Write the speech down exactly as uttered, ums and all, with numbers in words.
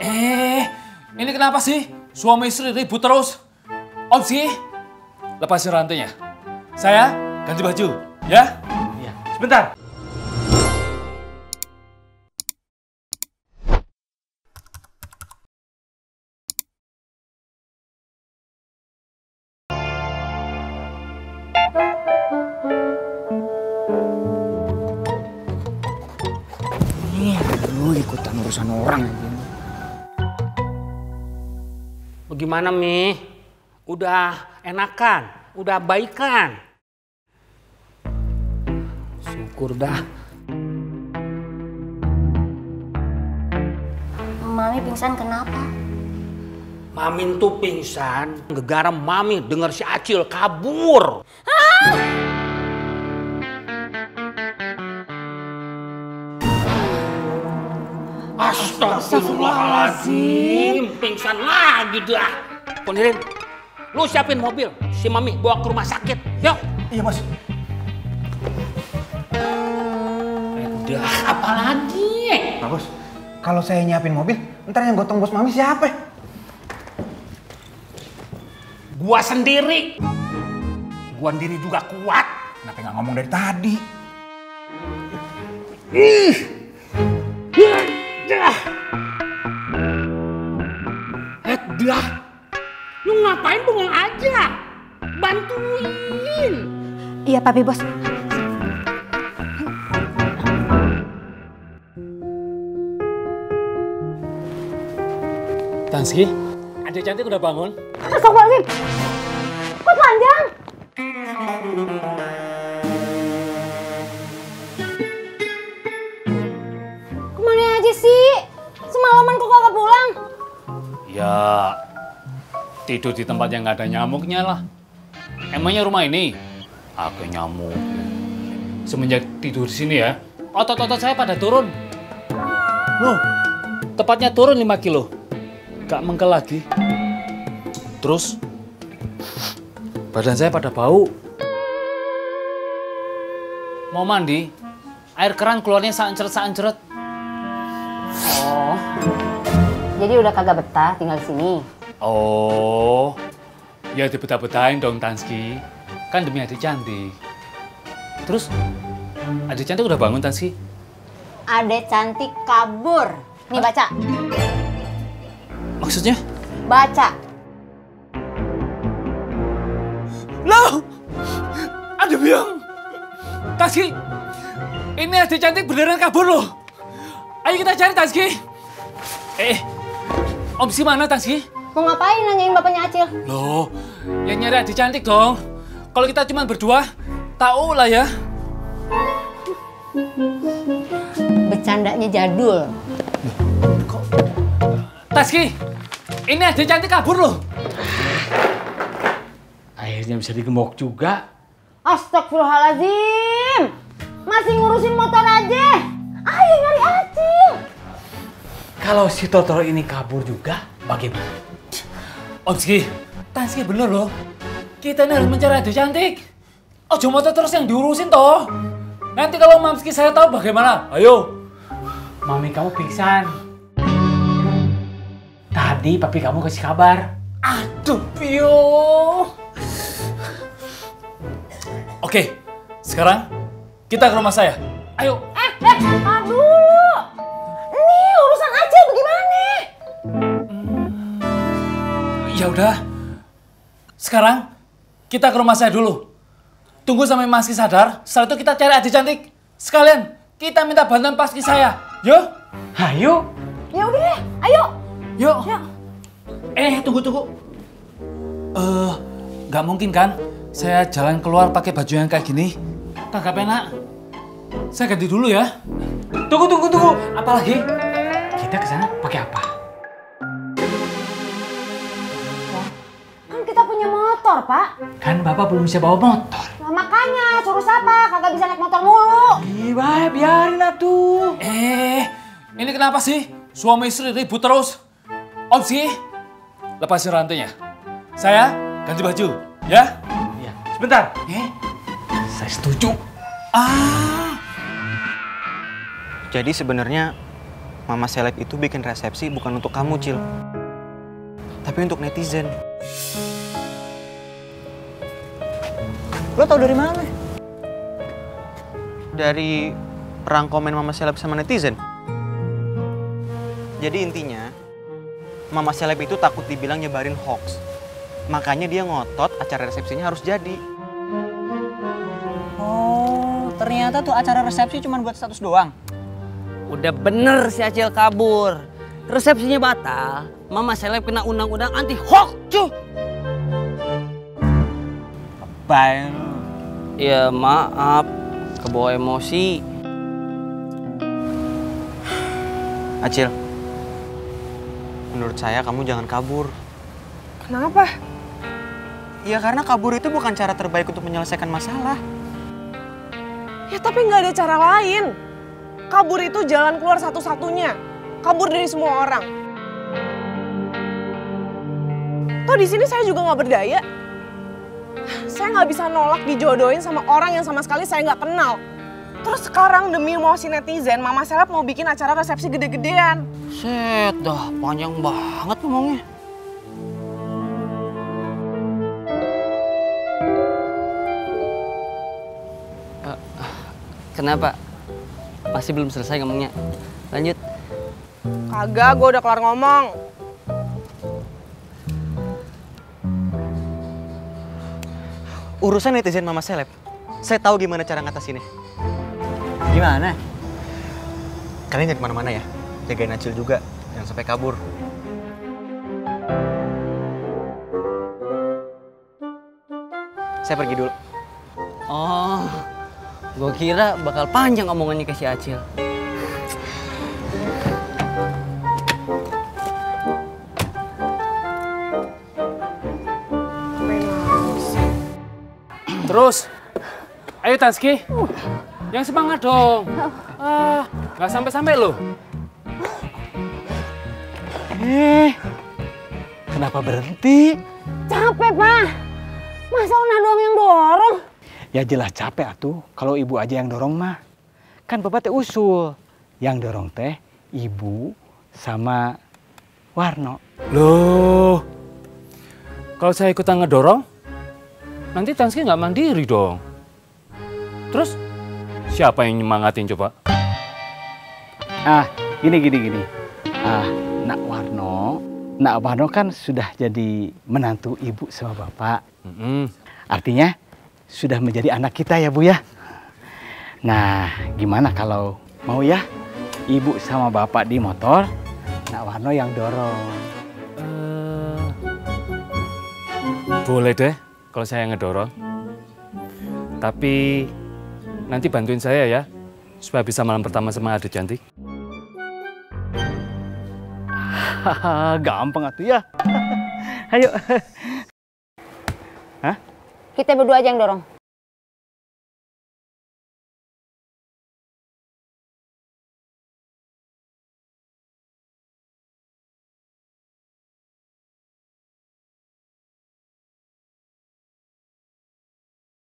Eh, ini kenapa sih? Suami istri ribut terus. Opsi, lepasin rantainya. Saya ganti baju, ya? Iya, sebentar. Lu ikutan urusan orang aja. Bagaimana, Mi? Udah enakan? Udah baikan? Syukur dah. Mami pingsan kenapa? Mamin tuh pingsan, gegara Mami denger si Acil kabur. Astagfirullahaladzim, pingsan lagi dah. Ponirin, lu siapin mobil, si Mami bawa ke rumah sakit, yuk. Iya, Bos. Udah, apa lagi? Pak Bos, kalau saya nyiapin mobil, ntar yang gotong bos Mami siapa? Gua sendiri. Gua sendiri juga kuat. Kenapa nggak ngomong dari tadi? Ih. Dah. Eh, dah. Lu ngapain bengong aja? Bantuin. Iya, Papi Bos. Tanski, adik cantik udah bangun? Astagfirullahaladzim. Kok panjang? Kemana aja sih? Semalaman kok kagak pulang? Ya, tidur di tempat yang nggak ada nyamuknya lah. Emangnya rumah ini agak nyamuk. Semenjak tidur di sini ya, otot-otot saya pada turun. Loh, tepatnya turun lima kilo. Gak mengkel lagi. Terus, badan saya pada bau. Mau mandi, air keran keluarnya saancret-saancret. Oh. Jadi udah kagak betah tinggal di sini? Oh, ya dibetah-betahin dong Tanski. Kan demi adik cantik. Terus, adik cantik udah bangun Tanski? Adek cantik kabur. Nih baca. Maksudnya? Baca. Loh! Ada biang! Tanski! Ini adik cantik beneran kabur loh! Ayo kita cari Tanski! Eh, Om Si mana Tanski? Mau ngapain nanyain bapaknya Acil? Loh, yang nyari adik cantik dong. Kalau kita cuma berdua, tahu lah ya. Bercandanya jadul. Kok? Tanski! Ini adik cantik kabur loh! Akhirnya bisa digembok juga. Astagfirullahaladzim. Masih ngurusin motor aja. Ayo nyari Acil. Kalau si Totoro ini kabur juga, bagaimana? Om Ski, Tanski bener loh. Kita ini harus mencari adik cantik. Ojo motor terus yang diurusin toh. Nanti kalau Mamski saya tahu bagaimana? Ayo. Mami kamu pingsan. Tadi papi kamu kasih kabar. Aduh, Pio. Oke, sekarang kita ke rumah saya. Ayo. Eh, eh, tar dulu. Nih urusan Acil bagaimana? Ya udah. Sekarang kita ke rumah saya dulu. Tunggu sampai Maski sadar. Setelah itu kita cari adik cantik. Sekalian kita minta bantuan Paski saya. Yuk. Ayo. Ya udah deh, ayo. Yuk. Yuk. Eh, tunggu tunggu. Eh, uh, nggak mungkin kan? Saya jalan keluar pakai baju yang kayak gini. Kagak penak. Saya ganti dulu ya. Tunggu tunggu tunggu. Apalagi? Kita ke sana pakai apa? Kan kita punya motor, Pak. Kan Bapak belum bisa bawa motor. Nah, makanya suruh siapa? Kagak bisa naik motor mulu. Iya, biarin atuh. Eh, ini kenapa sih? Suami istri ribut terus. Om Si, lepasin rantainya. Saya ganti baju, ya? Iya. Sebentar. Eh? Saya setuju. Ah. Jadi sebenarnya Mama seleb itu bikin resepsi bukan untuk kamu, Cil. Tapi untuk netizen. Lo tau dari mana? Dari perang komen Mama seleb sama netizen. Jadi intinya, Mama seleb itu takut dibilang nyebarin hoax. Makanya dia ngotot acara resepsinya harus jadi. Oh, ternyata tuh acara resepsi cuma buat status doang. Udah bener si Acil kabur. Resepsinya batal, Mama seleb kena undang-undang anti hoax, cuy. Bye. Ya maaf, kebawa emosi. Acil, menurut saya kamu jangan kabur. Kenapa? Ya karena kabur itu bukan cara terbaik untuk menyelesaikan masalah. Ya tapi nggak ada cara lain. Kabur itu jalan keluar satu-satunya. Kabur dari semua orang. Toh di sini saya juga nggak berdaya. Saya nggak bisa nolak dijodohin sama orang yang sama sekali saya nggak kenal. Terus sekarang demi emosi netizen, Mama seleb mau bikin acara resepsi gede-gedean. Set dah, panjang banget ngomongnya. Uh, kenapa? Masih belum selesai ngomongnya. Lanjut. Kagak, gue udah kelar ngomong. Urusan netizen Mama seleb, saya tahu gimana cara ngatasinnya. Gimana? Kalian jangan kemana-mana ya, jagain Acil juga, jangan sampai kabur. Saya pergi dulu. Oh, gue kira bakal panjang omongannya ke si Acil. Terus, ayo Tanski, yang semangat dong. Ah, nggak sampai-sampai loh. Eh, kenapa berhenti? Capek, Pak. Masa Una doang yang dorong? Ya jelas capek atuh kalau ibu aja yang dorong mah. Kan bapak teh usul. Yang dorong teh ibu sama Warno. Loh, kalau saya ikutan ngedorong, nanti Tanski nggak mandiri dong. Terus, siapa yang nyemangatin coba? Ah, gini gini gini. Ah, Nak Warno, Nak Warno kan sudah jadi menantu ibu sama bapak. Mm-mm. Artinya sudah menjadi anak kita ya Bu ya. Nah, gimana kalau mau ya ibu sama bapak di motor, Nak Warno yang dorong. Eh, boleh deh kalau saya ngedorong. Tapi nanti bantuin saya ya, supaya bisa malam pertama sama adik cantik. Hahaha, gampang atuh ya. Ayo. Kita berdua aja yang dorong.